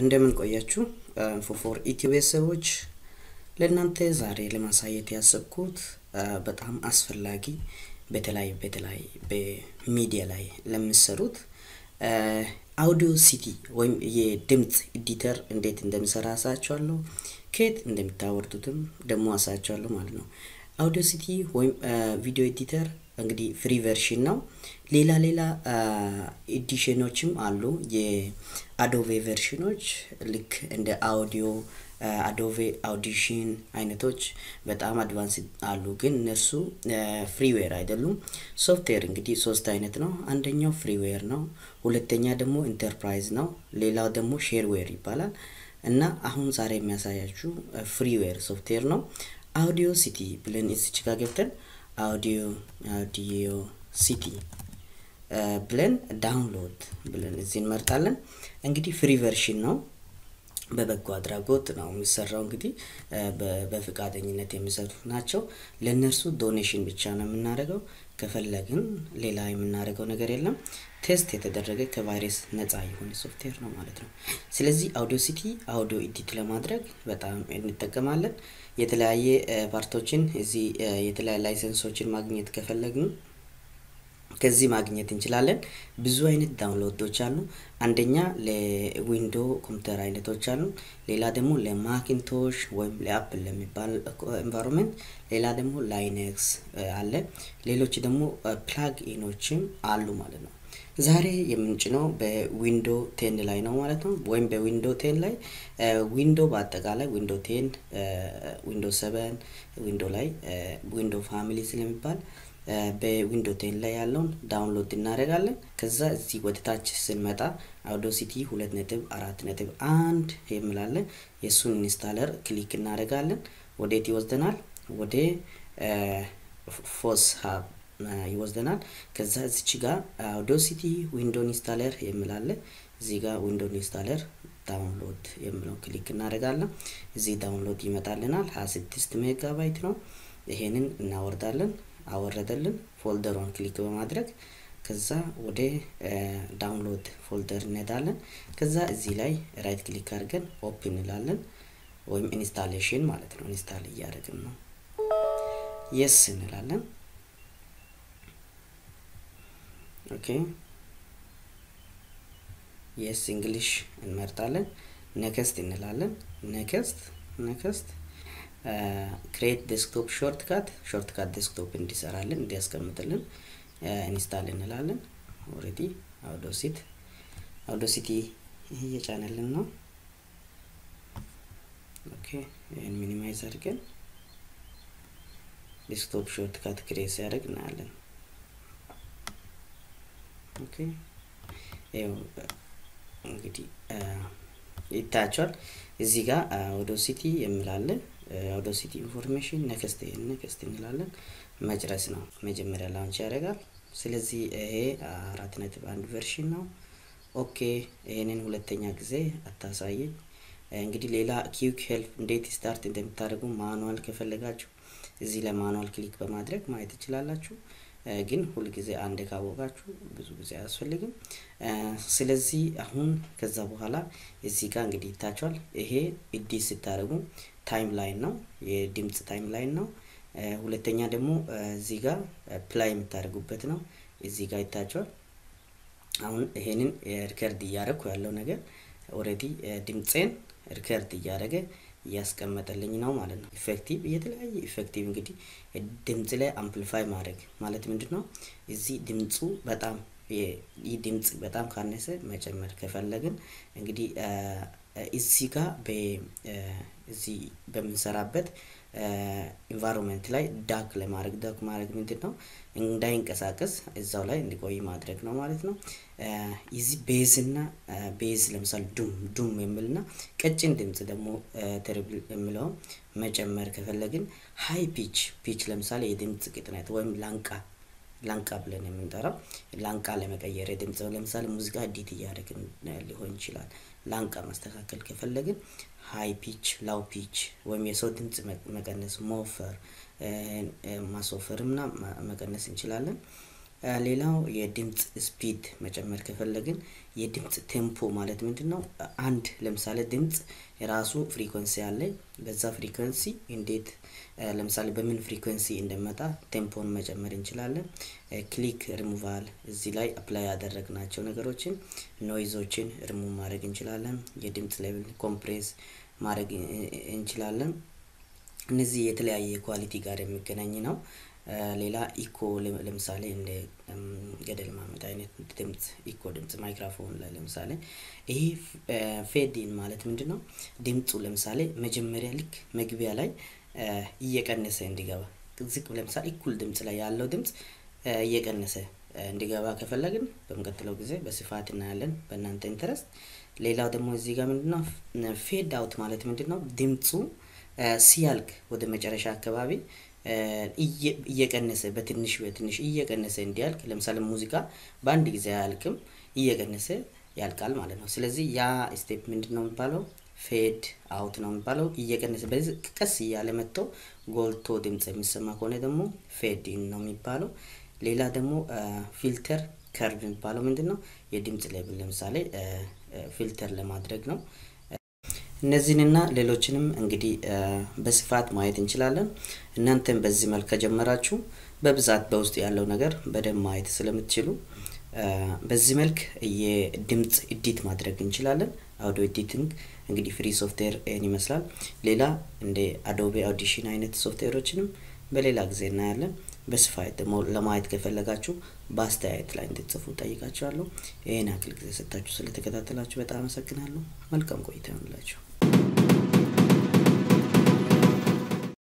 እንደምን ቆያችሁ ፎር ኢትዮ ቤተሰቦች ለእናንተ ዛሬ ለማሳየት ያሰብኩት በጣም አስፈላጊ በተለይ በሚዲያ ላይ ለምትሰሩት አውዲዮ ሲቲ ወይም የድምጽ ኤዲተር እንዴት እንደምሰራ አሳያችኋለሁ ከየት እንደምታወርዱትም ደግሞ አሳያችኋለሁ ማለት ነው። አውዲዮ ሲቲ ወይም ቪዲዮ ኤዲተር እንግዲህ ፍሪ ቨርሽን ነው። ሌላ ኤዲሽኖችም አሉ የአዶቤ ቨርሽኖች ልክ እንደ አውዲዮ አዶቤ አውዲሽን አይነቶች በጣም አድቫንስድ አሉ ግን እነሱ ፍሪዌር አይደሉም። ሶፍትዌር እንግዲህ ሶስት አይነት ነው። አንደኛው ፍሪዌር ነው፣ ሁለተኛ ደግሞ ኢንተርፕራይዝ ነው፣ ሌላው ደግሞ ሼርዌር ይባላል። እና አሁን ዛሬ የሚያሳያችሁ ፍሪዌር ሶፍትዌር ነው። አውዲዮ ሲቲ ብለን እዚች ጋር ገብተን አውዲዮ ሲቲ ብለን ዳውንሎድ ብለን እዚህ እንመርጣለን። እንግዲህ ፍሪ ቨርሽን ነው፣ በበጎ አድራጎት ነው የሚሰራው። እንግዲህ በፍቃደኝነት የሚሰሩ ናቸው። ለነርሱ ዶኔሽን ብቻ ነው የምናደርገው። ከፈለግን ሌላ የምናደርገው ነገር የለም። ቴስት የተደረገ ከቫይረስ ነፃ የሆነ ሶፍትዌር ነው ማለት ነው። ስለዚህ አውዲዮ ሲቲ አውዲዮ ኤዲት ለማድረግ በጣም እንጠቀማለን። የተለያየ ፓርቶችን እዚህ የተለያየ ላይሰንሶችን ማግኘት ከፈለግን ከዚህ ማግኘት እንችላለን። ብዙ አይነት ዳውንሎዶች አሉ። አንደኛ ለዊንዶ ኮምፒውተር አይነቶች አሉ፣ ሌላ ደግሞ ለማኪንቶሽ ወይም ለአፕል ለሚባል ኤንቫይሮንመንት፣ ሌላ ደግሞ ላይነክስ አለ፣ ሌሎች ደግሞ ፕላግ ኢኖችም አሉ ማለት ነው። ዛሬ የምንጭነው በዊንዶ 10 ላይ ነው ማለት ነው። ወይም በዊንዶ 10 ላይ ዊንዶ በአጠቃላይ ዊንዶ 10 ዊንዶ 7 ዊንዶ ላይ ዊንዶ ፋሚሊ ስለሚባል በዊንዶ 10 ላይ ያለውን ዳውንሎድ እናደርጋለን። ከዛ እዚህ ወደ ታች ስንመጣ አውዳሲቲ 2.4.1 የሚላለ የሱን ኢንስታለር ክሊክ እናደርጋለን። ወዴት ይወስደናል? ወደ ፎስ ሃብ ይወስደናል። ከዛ እዚች ጋር አውዳሲቲ ዊንዶ ኢንስታለር የሚላለ እዚህ ጋር ዊንዶ ኢንስታለር ዳውንሎድ የሚለውን ክሊክ እናደርጋለን። እዚህ ዳውንሎድ ይመጣልናል። 26 ሜጋባይት ነው። ይሄንን እናወርዳለን። አወረደልን። ፎልደሩን ክሊክ በማድረግ ከዛ ወደ ዳውንሎድ ፎልደር እንሄዳለን። ከዛ እዚህ ላይ ራይት ክሊክ አድርገን ኦፕን እንላለን ወይም ኢንስታሌሽን ማለት ነው። ኢንስታል እያደረግን ነው። የስ እንላለን። ኦኬ የስ እንግሊሽ እንመርጣለን። ኔክስት እንላለን። ኔክስት create desktop shortcut desktop እንዲሰራልን እንዲያስቀምጥልን ኢንስታል እንላለን። ኦሬዲ አውዳሲቲ እየጫነልን ነው። ኦኬ ይሄን ሚኒማይዝ አድርገን desktop shortcut create ያደርግ እናያለን። ኦኬ ይሄው እንግዲህ ይታያችኋል። እዚህ ጋር አውዳሲቲ የሚላለ አውዳሲቲ ኢንፎርሜሽን ኔክስት እንላለን። መጨረስ ነው። መጀመሪያ ላውንች ያደርጋል። ስለዚህ ይሄ 4.1 ቨርሽን ነው። ኦኬ ይሄንን ሁለተኛ ጊዜ አታሳየኝ። እንግዲህ ሌላ ኪክ ሄልፕ እንዴት ስታርት እንደምታደርጉ ማኑዋል ከፈለጋችሁ እዚህ ለማኑዋል ክሊክ በማድረግ ማየት ትችላላችሁ። ግን ሁሉ ጊዜ አንድ ካወቃችሁ ብዙ ጊዜ አያስፈልግም። ስለዚህ አሁን ከዛ በኋላ እዚህ ጋር እንግዲህ ይታያችኋል። ይሄ ኤዲት ስታደርጉ ታይምላይን ነው፣ የድምጽ ታይምላይን ነው። ሁለተኛ ደግሞ እዚህ ጋር ፕላይ የምታደርጉበት ነው። እዚህ ጋር ይታያችኋል። አሁን ይሄንን ሪከርድ እያደረኩ ያለው ነገር ኦሬዲ ድምጽን ሪከርድ እያደረገ ያስቀመጠልኝ ነው ማለት ነው። ኢፌክቲቭ የተለያየ ኢፌክቲቭ እንግዲህ ድምጽ ላይ አምፕሊፋይ ማድረግ ማለት ምንድነው? እዚህ ድምጹ በጣም ድምጽ በጣም ካነሰ መጨመር ከፈለግን እንግዲህ እዚህ ጋር በዚህ በመሰራበት ኤንቫይሮንመንት ላይ ዳክ ማድረግ ምንድነው? እንዳይንቀሳቀስ እዛው ላይ እንዲቆይ ማድረግ ነው ማለት ነው። እዚህ ቤዝ ለምሳሌ ዱም የሚልና ቀጭን ድምጽ ደግሞ ተርብል የሚለው መጨመር ከፈለግን ሃይ ፒች ለምሳሌ የድምጽ ቅጥነት ወይም ላንቃ ብለን የምንጠራው ላንቃ ለመቀየር ድምጽ ለምሳሌ ሙዚቃ ኤዲት እያደረግን ሊሆን ይችላል። ላንቃ ማስተካከል ከፈለግን ሃይ ፒች ላው ፒች ወይም የሰው ድምጽ መቀነስ ማሶፈርና መቀነስ እንችላለን። ሌላው የድምጽ ስፒድ መጨመር ከፈለግን የድምጽ ቴምፖ ማለት ምንድነው? አንድ ለምሳሌ ድምጽ የራሱ ፍሪኩዌንሲ አለ። በዛ ፍሪኩዌንሲ እንዴት ለምሳሌ በምን ፍሪኩዌንሲ እንደመጣ ቴምፖን መጨመር እንችላለን። ክሊክ ሪሙቫል እዚህ ላይ አፕላይ ያደረግናቸው ነገሮችን ኖይዞችን ሪሙቭ ማድረግ እንችላለን። የድምጽ ሌቭል ኮምፕሬስ ማድረግ እንችላለን። እነዚህ የተለያየ ኳሊቲ ጋር የሚገናኝ ነው። ሌላ ኢኮ ለምሳሌ እንደ ገደል ማመድ አይነት ድምጽ ኢኮ ድምጽ ማይክሮፎን ላይ ለምሳሌ ይሄ ፌድ ኢን ማለት ምንድነው? ድምጹ ለምሳሌ መጀመሪያ ልክ መግቢያ ላይ እየቀነሰ እንዲገባ ዝቅ ለምሳሌ ኢኩል ድምጽ ላይ ያለው ድምጽ እየቀነሰ እንዲገባ ከፈለግን በመቀጠለው ጊዜ በስፋት እናያለን በእናንተ ኢንተረስት። ሌላው ደግሞ እዚህ ጋር ምንድነው? ፌድ አውት ማለት ምንድነው? ድምጹ ሲያልቅ ወደ መጨረሻ አካባቢ እየቀነሰ በትንሽ እየቀነሰ እንዲያልቅ ለምሳሌ ሙዚቃ በአንድ ጊዜ አያልቅም እየቀነሰ ያልቃል ማለት ነው። ስለዚህ ያ ስቴፕ ምንድነው የሚባለው? ፌድ አውት ነው የሚባለው። እየቀነሰ በዚህ ቀስ እያለ መጥቶ ጎልቶ ድምጽ የሚሰማ ከሆነ ደግሞ ፌድ ኢን ነው የሚባለው። ሌላ ደግሞ ፊልተር ከርቭ የሚባለው ምንድነው? የድምጽ ሌብል ለምሳሌ ፊልተር ለማድረግ ነው። እነዚህንና ሌሎችንም እንግዲህ በስፋት ማየት እንችላለን። እናንተም በዚህ መልኩ ከጀመራችሁ በብዛት በውስጥ ያለው ነገር በደንብ ማየት ስለምትችሉ በዚህ መልኩ የድምጽ ኤዲት ማድረግ እንችላለን። አውዲዮ ኤዲቲንግ እንግዲህ ፍሪ ሶፍትዌር ይመስላል። ሌላ እንደ አዶቤ አውዲሽን አይነት ሶፍትዌሮችንም በሌላ ጊዜ እናያለን። በስፋት ደግሞ ለማየት ከፈለጋችሁ በአስተያየት ላይ እንድትጽፉ ጠይቃችኋለሁ። ይሄን አክል ጊዜ ሰጣችሁ ስለተከታተላችሁ በጣም አመሰግናለሁ። መልካም ቆይታ ይሁንላችሁ።